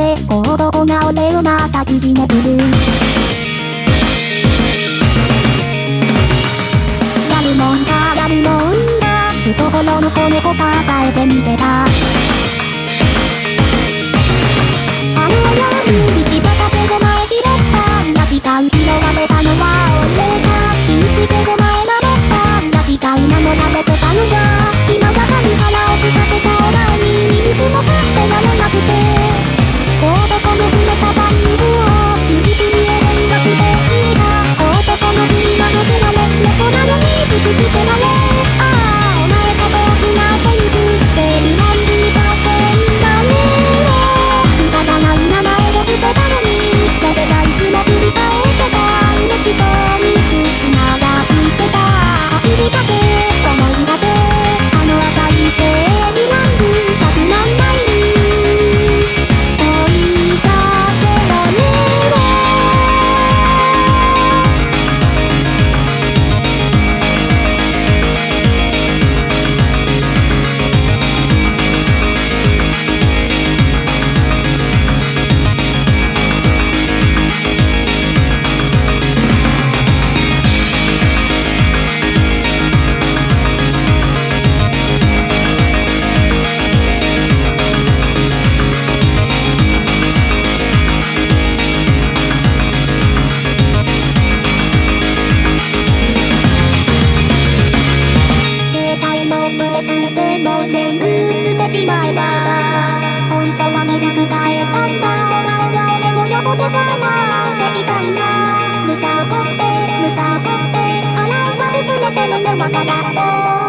て行動が俺をまさきひねくる。やるもんだやるもんだ、懐の骨を抱えてみてた。あの夜道端で5枚拾った、時間拾われたのは俺だ。必死で5枚守った時間守られてたのが、今ばかり腹をすかせたお前にミルクも買ってやれなくて、男の触れたバイブを秘密にエレンがしていた。男の首が乗せられ、猫なのに服着せられ、ああお前が遠くなってゆくベリーランドに叫んだねを、くだらない名前をつけたのに、俺がいつも振り返ってた。嬉しそうにつながしてた。走り出せ思い出せ、あの赤いベリーランド100万枚に追いかけろね全部捨てちまえば、本当はミルク耐えたんだ。お前は俺の横で笑っていたんだ。無差を取って無差を取って、腹は膨れてるねわからんと。